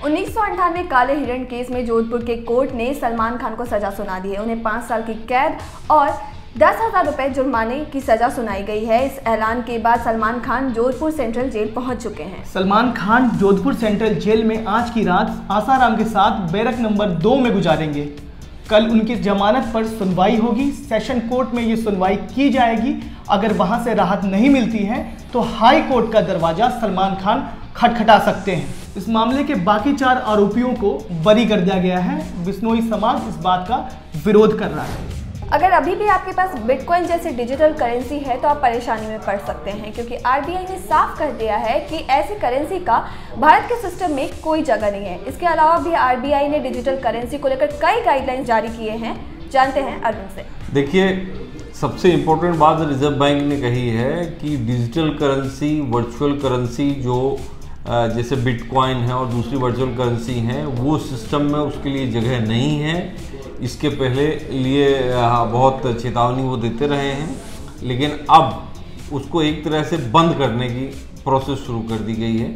1998 काले हिरण केस में जोधपुर के कोर्ट ने सलमान खान को सजा सुना दी है। उन्हें 5 साल की कैद और 10,000 रुपए जुर्माने की सजा सुनाई गई है। इस ऐलान के बाद सलमान खान जोधपुर सेंट्रल जेल पहुंच चुके हैं। सलमान खान जोधपुर सेंट्रल जेल में आज की रात आसाराम के साथ बैरक नंबर 2 में गुजारेंगे। कल उनकी जमानत पर सुनवाई होगी। सेशन कोर्ट में ये सुनवाई की जाएगी। अगर वहां से राहत नहीं मिलती है तो हाई कोर्ट का दरवाजा सलमान खान खटखटा सकते हैं। इस मामले के बाकी 4 आरोपियों को बरी कर दिया गया है। बिश्नोई समाज इस बात का विरोध कर रहा है। अगर अभी भी आपके पास बिटकॉइन जैसी डिजिटल करेंसी है तो आप परेशानी में पड़ सकते हैं, क्योंकि आरबीआई ने साफ कर दिया है कि ऐसी करेंसी का भारत के सिस्टम में कोई जगह नहीं है। इसके अलावा भी आरबीआई ने डिजिटल करेंसी को लेकर कई गाइडलाइंस जारी किए हैं। जानते हैं अर्जुन से। देखिए, सबसे इम्पोर्टेंट बात रिजर्व बैंक ने कही है कि डिजिटल करेंसी, वर्चुअल करेंसी जो जैसे बिटकॉइन है और दूसरी वर्चुअल करेंसी हैं, वो सिस्टम में उसके लिए जगह नहीं है। इसके पहले लिए बहुत चेतावनी वो देते रहे हैं, लेकिन अब उसको एक तरह से बंद करने की प्रोसेस शुरू कर दी गई है।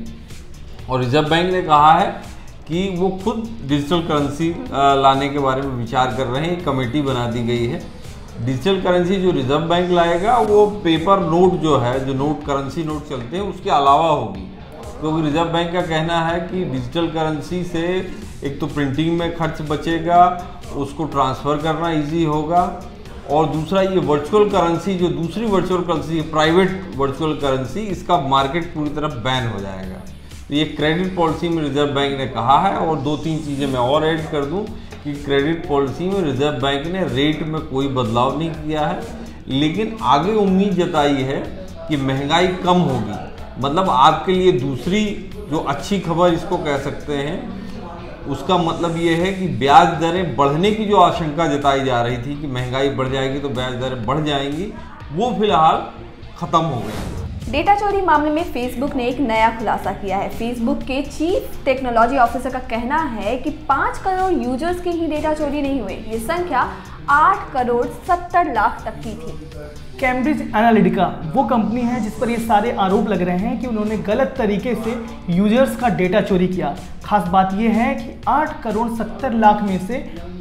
और रिजर्व बैंक ने कहा है कि वो खुद डिजिटल करेंसी लाने के बारे में विचार कर रहे हैं। एक कमेटी बना दी गई है। डिजिटल करेंसी जो रिजर्व बैंक लाएगा वो पेपर नोट जो है, जो नोट करेंसी नोट चलते हैं, उसके अलावा होगी। क्योंकि रिजर्व बैंक का कहना है कि डिजिटल करेंसी से एक तो प्रिंटिंग में खर्च बचेगा, उसको ट्रांसफ़र करना इजी होगा, और दूसरा ये वर्चुअल करेंसी जो दूसरी virtual currency, private virtual currency, इसका मार्केट पूरी तरह बैन हो जाएगा। तो ये क्रेडिट पॉलिसी में रिजर्व बैंक ने कहा है। और 2-3 चीज़ें मैं और ऐड कर दूं कि क्रेडिट पॉलिसी में रिजर्व बैंक ने रेट में कोई बदलाव नहीं किया है, लेकिन आगे उम्मीद जताई है कि महंगाई कम होगी। मतलब आपके लिए दूसरी जो अच्छी खबर इसको कह सकते हैं, उसका मतलब ये है कि ब्याज दरें बढ़ने की जो आशंका जताई जा रही थी कि महंगाई बढ़ जाएगी तो ब्याज दरें बढ़ जाएंगी, वो फिलहाल ख़त्म हो गई। डेटा चोरी मामले में फेसबुक ने एक नया खुलासा किया है। फेसबुक के चीफ टेक्नोलॉजी ऑफिसर का कहना है कि 5 करोड़ यूजर्स की ही डेटा चोरी नहीं हुई। ये संख्या 8 करोड़ 70 लाख तक की थी। कैम्ब्रिज एनालिटिका वो कंपनी है जिस पर ये सारे आरोप लग रहे हैं कि उन्होंने गलत तरीके से यूजर्स का डेटा चोरी किया। खास बात यह है कि 8 करोड़ 70 लाख में से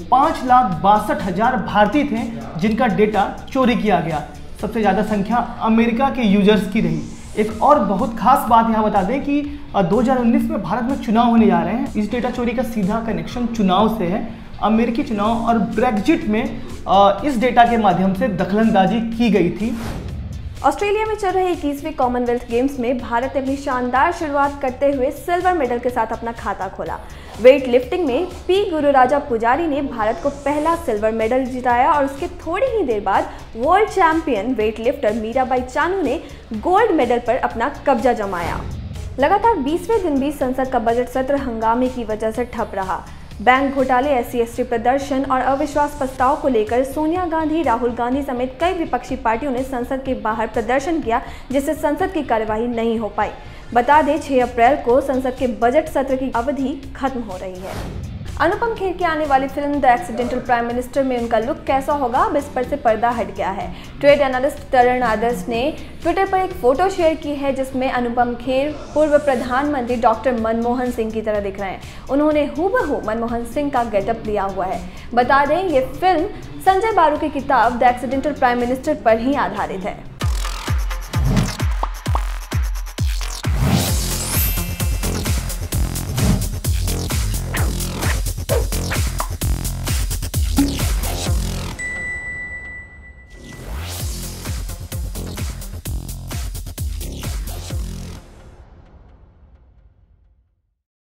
5,62,000 भारतीय थे जिनका डेटा चोरी किया गया। सबसे ज़्यादा संख्या अमेरिका के यूजर्स की रही। एक और बहुत खास बात यहाँ बता दें कि 2019 में भारत में चुनाव होने जा रहे हैं। इस डेटा चोरी का सीधा कनेक्शन चुनाव से है। अमेरिकी चुनाव और ब्रेक्जिट में इस डेटा के माध्यम से दखलंदाजी की गई थी। ऑस्ट्रेलिया में चल रहे 21वें कॉमनवेल्थ गेम्स में भारत ने अपनी शानदार शुरुआत करते हुए सिल्वर मेडल के साथ अपना खाता खोला। वेट लिफ्टिंग में पी गुरुराजा पुजारी ने भारत को पहला सिल्वर मेडल जिताया और उसके थोड़ी ही देर बाद world champion weight lifter Mirabai Chanu ने गोल्ड मेडल पर अपना कब्जा जमाया। लगातार 20वें दिन भी संसद का बजट सत्र हंगामे की वजह से ठप रहा। बैंक घोटाले, SC/ST प्रदर्शन और अविश्वास प्रस्ताव को लेकर सोनिया गांधी, राहुल गांधी समेत कई विपक्षी पार्टियों ने संसद के बाहर प्रदर्शन किया, जिससे संसद की कार्यवाही नहीं हो पाई। बता दें 6 अप्रैल को संसद के बजट सत्र की अवधि खत्म हो रही है। अनुपम खेर की आने वाली film the accidental prime minister में उनका लुक कैसा होगा, अब इस पर से पर्दा हट गया है। ट्रेड एनालिस्ट तरण आदर्श ने ट्विटर पर एक फोटो शेयर की है जिसमें अनुपम खेर पूर्व प्रधानमंत्री डॉक्टर मनमोहन सिंह की तरह दिख रहे हैं। उन्होंने हूबहू मनमोहन सिंह का गेटअप लिया हुआ है। बता दें ये फिल्म संजय बारू की किताब द एक्सीडेंटल प्राइम मिनिस्टर पर ही आधारित है।